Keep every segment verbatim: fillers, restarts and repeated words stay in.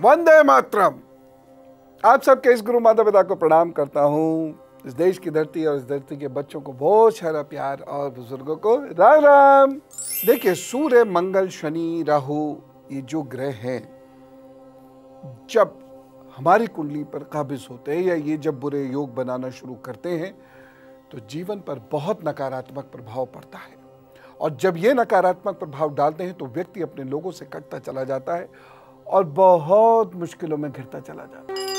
वंदे मातरम। आप सबके इस गुरु माता पिता को प्रणाम करता हूँ। इस देश की धरती और इस धरती के बच्चों को बहुत सारा प्यार और बुजुर्गों को राम राम। देखिए, सूर्य, मंगल, शनि, राहु, ये जो ग्रह हैं, जब हमारी कुंडली पर काबिज होते हैं या ये जब बुरे योग बनाना शुरू करते हैं तो जीवन पर बहुत नकारात्मक प्रभाव पड़ता है। और जब ये नकारात्मक प्रभाव डालते हैं तो व्यक्ति अपने लोगों से कटता चला जाता है और बहुत मुश्किलों में घिरता चला जाता है।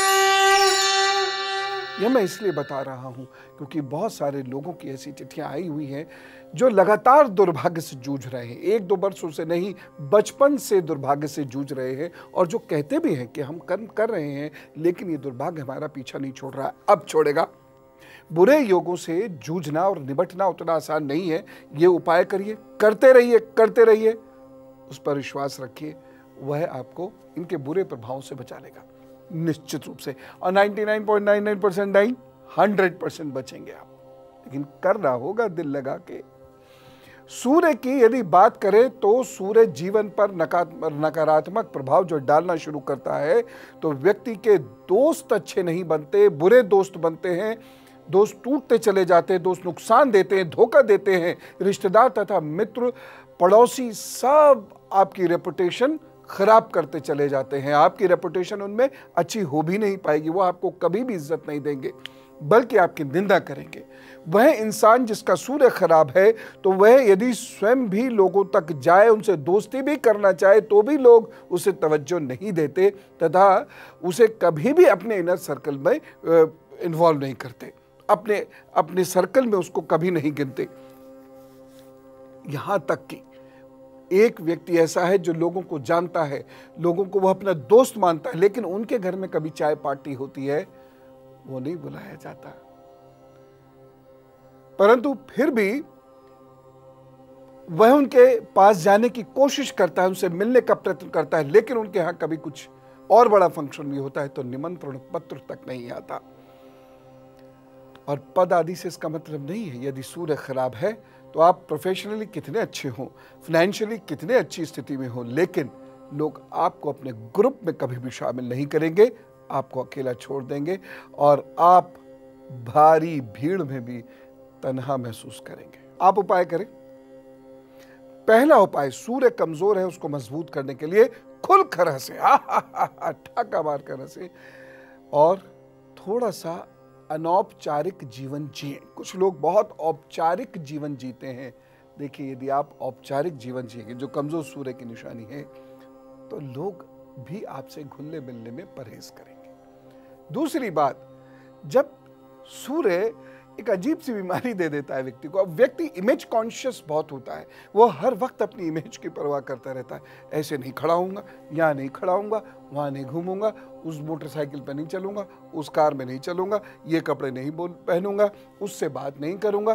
यह मैं इसलिए बता रहा हूं क्योंकि बहुत सारे लोगों की ऐसी चिट्ठियां आई हुई हैं जो लगातार दुर्भाग्य से जूझ रहे हैं, एक दो वर्षों से नहीं, बचपन से दुर्भाग्य से जूझ रहे हैं और जो कहते भी हैं कि हम कर्म कर रहे हैं लेकिन ये दुर्भाग्य हमारा पीछा नहीं छोड़ रहा, अब छोड़ेगा। बुरे योगों से जूझना और निपटना उतना आसान नहीं है। ये उपाय करिए, करते रहिए करते रहिए, उस पर विश्वास रखिए, वह आपको इनके बुरे प्रभावों से बचा लेगा निश्चित रूप से। और निन्यानवे पॉइंट नौ नौ परसेंट नहीं, सौ परसेंट बचेंगे आप, लेकिन करना होगा दिल लगा के। सूर्य की यदि बात करें तो सूर्य जीवन पर नकारात्मक प्रभाव जो डालना शुरू करता है तो व्यक्ति के दोस्त अच्छे नहीं बनते, बुरे दोस्त बनते हैं, दोस्त टूटते चले जाते हैं, दोस्त नुकसान देते हैं, धोखा देते हैं। रिश्तेदार तथा मित्र, पड़ोसी सब आपकी रेपुटेशन खराब करते चले जाते हैं। आपकी रेपुटेशन उनमें अच्छी हो भी नहीं पाएगी, वो आपको कभी भी इज्जत नहीं देंगे बल्कि आपकी निंदा करेंगे। वह इंसान जिसका सूर्य खराब है तो वह यदि स्वयं भी लोगों तक जाए, उनसे दोस्ती भी करना चाहे तो भी लोग उसे तवज्जो नहीं देते तथा उसे कभी भी अपने इनर सर्कल में इन्वॉल्व नहीं करते, अपने अपने सर्कल में उसको कभी नहीं गिनते। यहां तक कि एक व्यक्ति ऐसा है जो लोगों को जानता है, लोगों को वह अपना दोस्त मानता है, लेकिन उनके घर में कभी चाय पार्टी होती है वो नहीं बुलाया जाता, परंतु फिर भी वह उनके पास जाने की कोशिश करता है, उनसे मिलने का प्रयत्न करता है, लेकिन उनके यहां कभी कुछ और बड़ा फंक्शन भी होता है तो निमंत्रण पत्र तक नहीं आता। और पद आदि से इसका मतलब नहीं है यदि सूर्य खराब है तो आप प्रोफेशनली कितने अच्छे हों, फाइनेंशियली कितने अच्छी स्थिति में हो, लेकिन लोग आपको अपने ग्रुप में कभी भी शामिल नहीं करेंगे, आपको अकेला छोड़ देंगे और आप भारी भीड़ में भी तन्हा महसूस करेंगे। आप उपाय करें। पहला उपाय, सूर्य कमजोर है उसको मजबूत करने के लिए खुल कर हंसे, ठाका मार कर हंसे और थोड़ा सा अनौपचारिक जीवन जिए। कुछ लोग बहुत औपचारिक जीवन जीते हैं। देखिए, यदि आप औपचारिक जीवन जिएंगे, जो कमजोर सूर्य की निशानी है, तो लोग भी आपसे घुलने मिलने में परहेज करेंगे। दूसरी बात, जब सूर्य एक अजीब सी बीमारी दे देता है व्यक्ति को, अब व्यक्ति इमेज कॉन्शियस बहुत होता है, वो हर वक्त अपनी इमेज की परवाह करता रहता है। ऐसे नहीं खड़ा हूंगा, यहाँ नहीं खड़ा हूंगा, वहाँ नहीं घूमूंगा, उस मोटरसाइकिल पर नहीं चलूंगा, उस कार में नहीं चलूंगा, ये कपड़े नहीं बोल पहनूंगा, उससे बात नहीं करूंगा।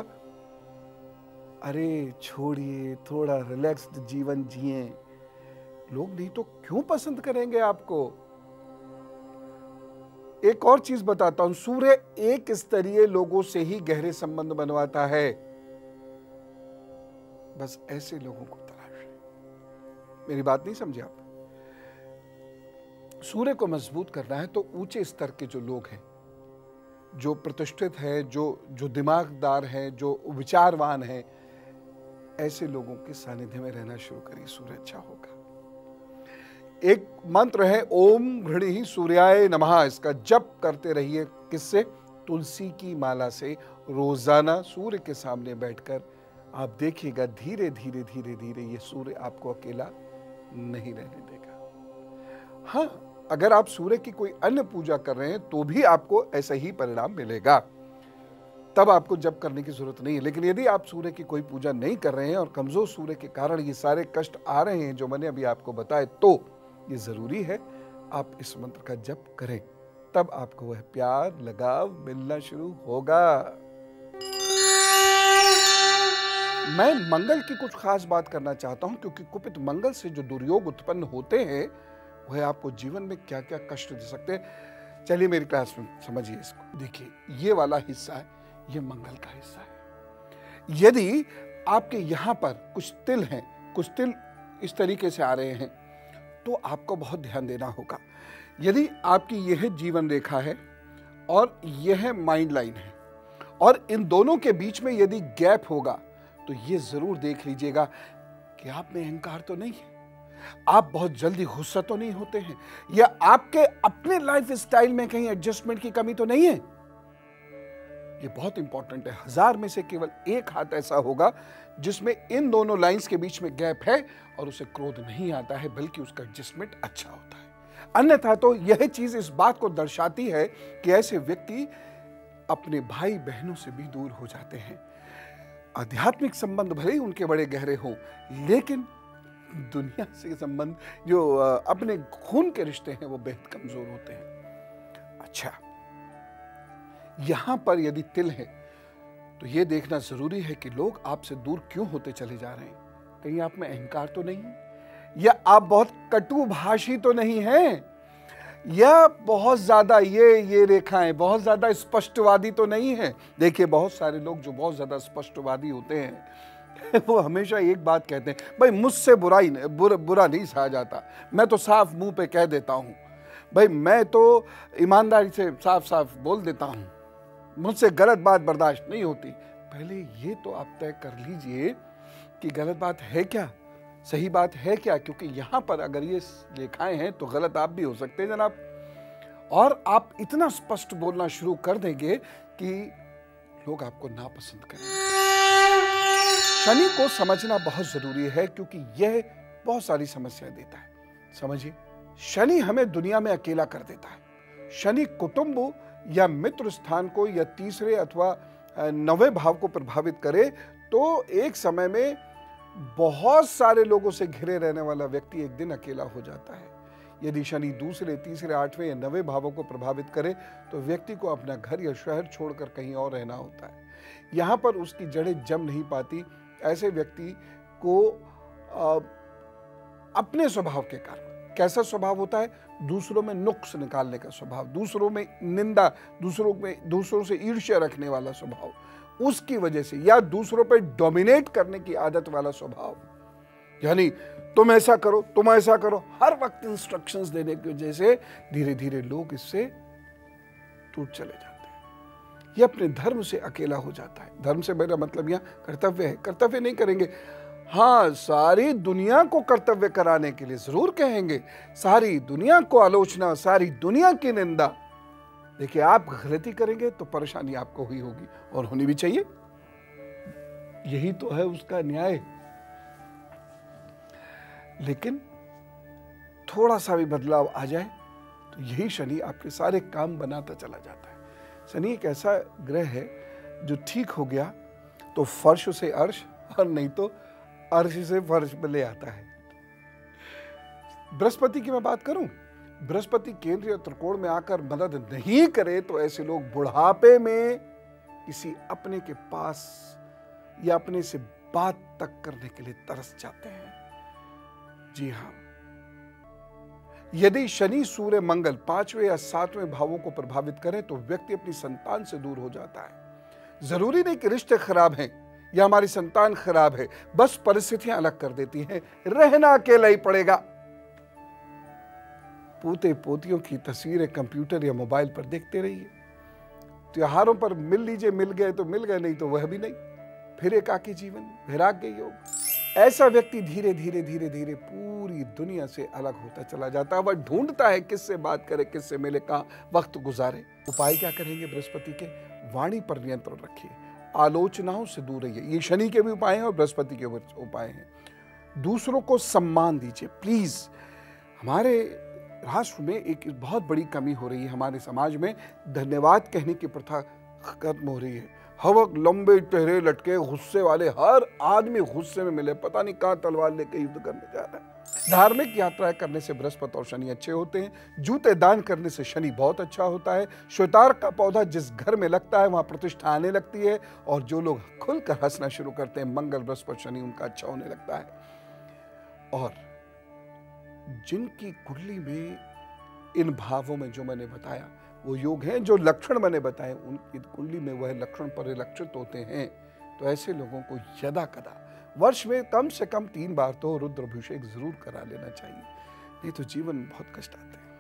अरे छोड़िए, थोड़ा रिलैक्स्ड जीवन जिए। लोग नहीं तो क्यों पसंद करेंगे आपको। एक और चीज बताता हूं, सूर्य एक स्तरीय लोगों से ही गहरे संबंध बनवाता है। बस ऐसे लोगों को तलाश है। मेरी बात नहीं समझे आप। सूर्य को मजबूत करना है तो ऊंचे स्तर के जो लोग हैं, जो प्रतिष्ठित हैं, जो जो दिमागदार हैं, जो विचारवान हैं, ऐसे लोगों के सानिध्य में रहना शुरू करिए, सूर्य अच्छा होगा। एक मंत्र है ओम घृणी सूर्याय नमः, इसका जप करते रहिए। किससे? तुलसी की माला से। रोजाना सूर्य के सामने बैठकर आप देखिएगा, धीरे धीरे धीरे धीरे ये सूर्य आपको अकेला नहीं रहने देगा। हाँ, अगर आप सूर्य की कोई अन्य पूजा कर रहे हैं तो भी आपको ऐसा ही परिणाम मिलेगा, तब आपको जप करने की जरूरत नहीं है। लेकिन यदि आप सूर्य की कोई पूजा नहीं कर रहे हैं और कमजोर सूर्य के कारण ये सारे कष्ट आ रहे हैं जो मैंने अभी आपको बताए, तो ये जरूरी है आप इस मंत्र का जप करें, तब आपको वह प्यार लगाव मिलना शुरू होगा। मैं मंगल की कुछ खास बात करना चाहता हूं क्योंकि कुपित मंगल से जो दुर्योग उत्पन्न होते हैं वह आपको जीवन में क्या क्या कष्ट दे सकते हैं। चलिए मेरी क्लास में समझिए इसको। देखिए, ये वाला हिस्सा है, ये मंगल का हिस्सा है। यदि आपके यहां पर कुछ तिल हैं, कुछ तिल इस तरीके से आ रहे हैं, तो आपको बहुत ध्यान देना होगा। यदि आपकी यह जीवन रेखा है और यह माइंड लाइन है और इन दोनों के बीच में यदि गैप होगा तो ये जरूर देख लीजिएगा कि आप में अहंकार तो नहीं है, आप बहुत जल्दी गुस्सा तो नहीं होते हैं, या आपके अपने लाइफ स्टाइल में कहीं एडजस्टमेंट की कमी तो नहीं है। ये बहुत इंपॉर्टेंट है। हजार में से केवल एक हाथ ऐसा होगा जिसमें इन दोनों लाइंस के बीच में गैप है और उसे क्रोध नहीं आता है, बल्कि उसका एडजस्टमेंट अच्छा होता है। अन्यथा तो यह चीज इस बात को दर्शाती है कि ऐसे व्यक्ति अपने भाई बहनों से भी दूर हो जाते हैं। आध्यात्मिक संबंध भले ही उनके बड़े गहरे हों, लेकिन दुनिया से संबंध, जो अपने खून के रिश्ते हैं, वो बेहद कमजोर होते हैं। अच्छा, यहां पर यदि तिल है तो यह देखना जरूरी है कि लोग आपसे दूर क्यों होते चले जा रहे हैं। कहीं आप में अहंकार तो नहीं है, या आप बहुत कटुभाषी तो नहीं हैं, या बहुत ज्यादा ये ये रेखाएं बहुत ज्यादा स्पष्टवादी तो नहीं है। देखिए, बहुत सारे लोग जो बहुत ज्यादा स्पष्टवादी होते हैं वो हमेशा एक बात कहते हैं, भाई मुझसे बुराई बुर, बुरा नहीं सहा जाता, मैं तो साफ मुंह पे कह देता हूं, भाई मैं तो ईमानदारी से साफ साफ बोल देता हूं, मुझसे गलत बात बर्दाश्त नहीं होती। पहले ये तो आप तय कर लीजिए कि गलत बात है क्या, सही बात है क्या, क्योंकि यहां पर अगर ये रेखाएं हैं तो गलत आप भी हो सकते हैं जनाब। और आप इतना स्पष्ट बोलना शुरू कर देंगे कि लोग आपको नापसंद करेंगे। शनि को समझना बहुत जरूरी है, क्योंकि यह बहुत सारी समस्याएं देता है। समझिए, शनि हमें दुनिया में अकेला कर देता है। शनि कुटुंब या मित्र स्थान को या तीसरे अथवा नवे भाव को प्रभावित करे तो एक समय में बहुत सारे लोगों से घिरे रहने वाला व्यक्ति एक दिन अकेला हो जाता है। यदि शनि दूसरे, तीसरे, आठवें या नवे भावों को प्रभावित करे तो व्यक्ति को अपना घर या शहर छोड़कर कहीं और रहना होता है। यहां पर उसकी जड़ें जम नहीं पाती। ऐसे व्यक्ति को आ, अपने स्वभाव के कारण, कैसा स्वभाव होता है, दूसरों में नुक्स निकालने का स्वभाव, दूसरों में निंदा, दूसरों में दूसरों से ईर्ष्या रखने वाला स्वभाव, उसकी वजह से, या दूसरों पे डोमिनेट करने की आदत वाला स्वभाव, यानी तुम ऐसा करो, तुम ऐसा करो, हर वक्त इंस्ट्रक्शंस देने की वजह से धीरे धीरे लोग इससे टूट चले जाते हैं। ये अपने धर्म से अकेला हो जाता है। धर्म से मेरा मतलब यहाँ कर्तव्य है। कर्तव्य नहीं करेंगे, हाँ सारी दुनिया को कर्तव्य कराने के लिए जरूर कहेंगे, सारी दुनिया को आलोचना, सारी दुनिया की निंदा। देखिए, आप गलती करेंगे तो परेशानी आपको हुई होगी, और होनी भी चाहिए, यही तो है उसका न्याय। लेकिन थोड़ा सा भी बदलाव आ जाए तो यही शनि आपके सारे काम बनाता चला जाता है। शनि एक ऐसा ग्रह है जो ठीक हो गया तो फर्श से अर्श, और नहीं तो अर्श से फर्श पे ले आता है। बृहस्पति की मैं बात करूं, बृहस्पति केंद्र या त्रिकोण में आकर मदद नहीं करे तो ऐसे लोग बुढ़ापे में किसी अपने के पास या अपने से बात तक करने के लिए तरस जाते हैं। जी हां, यदि शनि, सूर्य, मंगल पांचवें या सातवें भावों को प्रभावित करें तो व्यक्ति अपनी संतान से दूर हो जाता है। जरूरी नहीं कि रिश्ते खराब हैं या हमारी संतान खराब है, बस परिस्थितियां अलग कर देती हैं। रहना अकेला ही पड़ेगा। पोते पोतियों की तस्वीरें कंप्यूटर या मोबाइल पर देखते रहिए। त्योहारों पर मिल लीजिए, मिल गए तो मिल गए, नहीं तो वह भी नहीं। फिर एकाकी जीवन, वैराग्य योग। ऐसा व्यक्ति धीरे धीरे धीरे धीरे पूरी दुनिया से अलग होता चला जाता है। वह ढूंढता है किससे बात करे, किससे मिले, कहां वक्त गुजारे। उपाय क्या करेंगे बृहस्पति के? वाणी पर नियंत्रण रखिए, आलोचनाओं से दूर रहिए। ये शनि के भी उपाय हैं और बृहस्पति के उपाय हैं। दूसरों को सम्मान दीजिए प्लीज। हमारे राष्ट्र में एक बहुत बड़ी कमी हो रही है, हमारे समाज में धन्यवाद कहने की प्रथा खत्म हो रही है। हवक लंबे चेहरे लटके गुस्से वाले, हर आदमी गुस्से में मिले, पता नहीं कहां तलवार लेके युद्ध करने जा रहा है। धार्मिक यात्राएं करने से बृहस्पति और शनि अच्छे होते हैं। जूते दान करने से शनि बहुत अच्छा होता है। श्वेतार का पौधा जिस घर में लगता है वहां प्रतिष्ठा आने लगती है, और जो लोग खुलकर हंसना शुरू करते हैं, मंगल, बृहस्पति, शनि उनका अच्छा होने लगता है। और जिनकी कुंडली में इन भावों में जो मैंने बताया वो योग हैं, जो लक्षण मैंने बताए उनकी कुंडली में वह लक्षण परिलक्षित होते हैं, तो ऐसे लोगों को यदा कदा वर्ष में कम से कम तीन बार तो रुद्राभिषेक जरूर करा लेना चाहिए। नहीं तो जीवन में बहुत कष्ट आते हैं।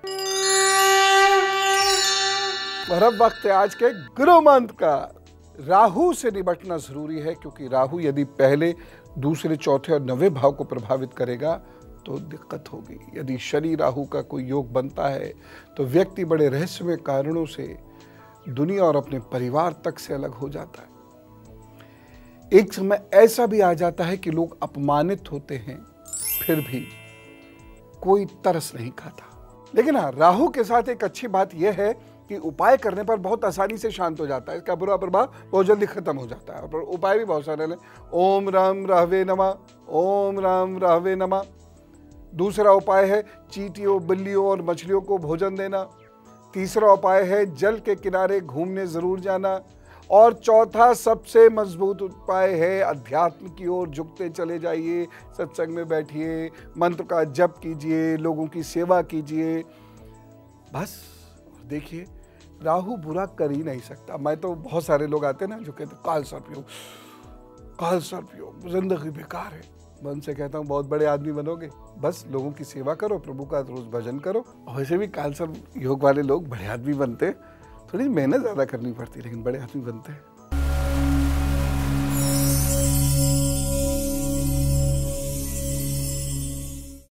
और अब वक्त है आज के गुरु मंत्र का। राहु से निपटना जरूरी है, क्योंकि राहु यदि पहले, दूसरे, चौथे और नवे भाव को प्रभावित करेगा तो दिक्कत होगी। यदि शनि राहु का कोई योग बनता है तो व्यक्ति बड़े रहस्यमय कारणों से दुनिया और अपने परिवार तक से अलग हो जाता है। एक समय ऐसा भी आ जाता है कि लोग अपमानित होते हैं, फिर भी कोई तरस नहीं खाता। लेकिन हाँ, राहु के साथ एक अच्छी बात यह है कि उपाय करने पर बहुत आसानी से शांत हो जाता है। इसका बुरा प्रभाव बहुत जल्दी खत्म हो जाता है। और उपाय भी बहुत सारे हैं। ओम राम राहवे नमः, ओम राम राहवे नमः। दूसरा उपाय है चींटियों, बिल्लियों और मछलियों को भोजन देना। तीसरा उपाय है जल के किनारे घूमने जरूर जाना। और चौथा सबसे मजबूत उपाय है अध्यात्म की ओर झुकते चले जाइए, सत्संग में बैठिए, मंत्र का जप कीजिए, लोगों की सेवा कीजिए। बस देखिए, राहु बुरा कर ही नहीं सकता। मैं तो बहुत सारे लोग आते हैं ना जो कहते काल सर्पयोग, काल सर्पयोग, जिंदगी बेकार है। मैं उनसे कहता हूँ बहुत बड़े आदमी बनोगे, बस लोगों की सेवा करो, प्रभु का रोज भजन करो। वैसे भी काल सर्प योग वाले लोग बड़े आदमी बनते, थोड़ी मेहनत ज्यादा करनी पड़ती, लेकिन बड़े आदमी बनते हैं।